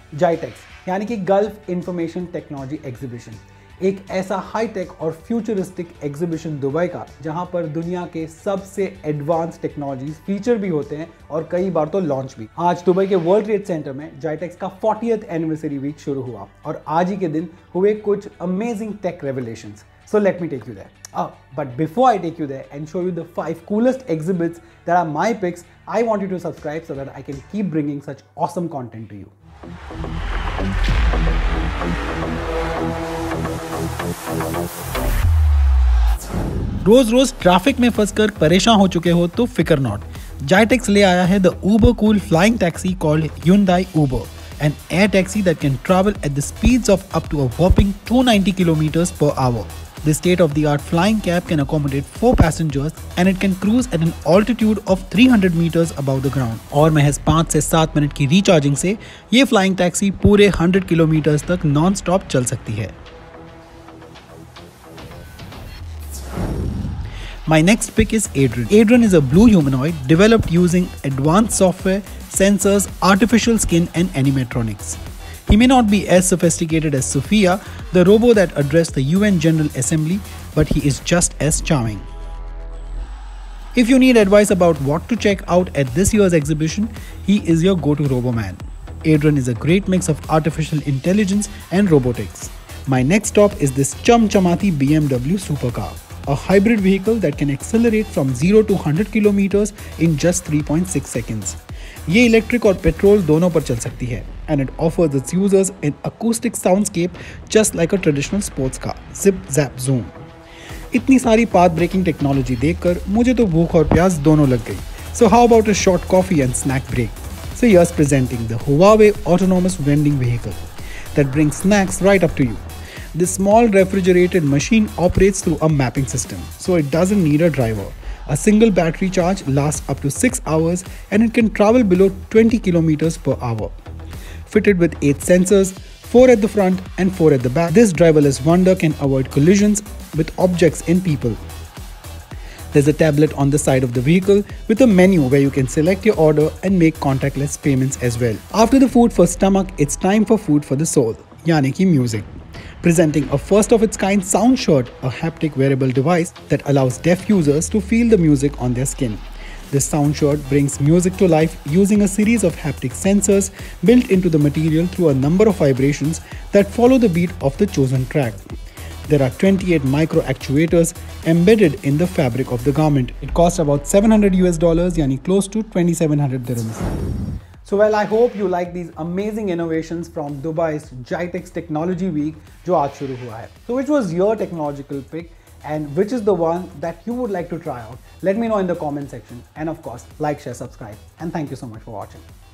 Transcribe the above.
जाइटेक्स यानी कि gulf information technology exhibition, एक ऐसा हाईटेक और फ्यूचरिस्टिक एग्जीबिशन दुबई का जहां पर दुनिया के सबसे एडवांस टेक्नोलॉजीज फीचर भी होते हैं और कई बार तो लॉन्च भी। आज दुबई के वर्ल्ड ट्रेड सेंटर में जाइटेक्स का 40th एनिवर्सरी वीक शुरू हुआ और आज ही के दिन हुए कुछ amazing tech revelations. So let me take you there. But before I take you there and show you the 5 coolest exhibits that are my picks, I want you to subscribe so that I can keep bringing such awesome content to you. रोज रोज traffic में फंसकर परेशान हो चुके हो तो फिकर नॉट, जाइटेक्स ले आया है the Uber cool flying taxi called Hyundai Uber, an air taxi that can travel at the speeds of up to a whopping 290 kilometers per hour. The state-of-the-art flying cab can accommodate 4 passengers and it can cruise at an altitude of 300 meters above the ground. और महज 5 से 7 minute की recharging से ये flying taxi पूरे 100 kilometres तक non stop चल सकती है। My next pick is Adrian. Adrian is a blue humanoid developed using advanced software, sensors, artificial skin and animatronics. He may not be as sophisticated as Sophia, the robot that addressed the UN General Assembly, but he is just as charming. If you need advice about what to check out at this year's exhibition, he is your go-to Roboman. Adrian is a great mix of artificial intelligence and robotics. My next stop is this chum-chamati BMW supercar, a hybrid vehicle that can accelerate from 0 to 100 kilometers in just 3.6 seconds. ये electric और petrol दोनों पर चल सकती है and it offers its users an acoustic soundscape just like a traditional sports car. Zip, zap, zoom. इतनी सारी path breaking technology देखकर मुझे तो भूख और प्यास दोनों लग गई. So how about a short coffee and snack break? So here's presenting the Huawei autonomous vending vehicle that brings snacks right up to you. This small refrigerated machine operates through a mapping system, so it doesn't need a driver. A single battery charge lasts up to 6 hours and it can travel below 20 kilometers per hour. Fitted with 8 sensors, 4 at the front and 4 at the back, this driverless wonder can avoid collisions with objects and people. There's a tablet on the side of the vehicle with a menu where you can select your order and make contactless payments as well. After the food for stomach, it's time for food for the soul, yani ki music. Presenting a first-of-its-kind SoundShirt, a haptic wearable device that allows deaf users to feel the music on their skin. This SoundShirt brings music to life using a series of haptic sensors built into the material through a number of vibrations that follow the beat of the chosen track. There are 28 micro actuators embedded in the fabric of the garment. It costs about $700 yani close to 2,700 dirhams. So well, I hope you like these amazing innovations from Dubai's JITEX Technology Week जो आज शुरू हुआ है. So which was your technological pick and which is the one that you would like to try out? Let me know in the comment section and of course like, share, subscribe and thank you so much for watching.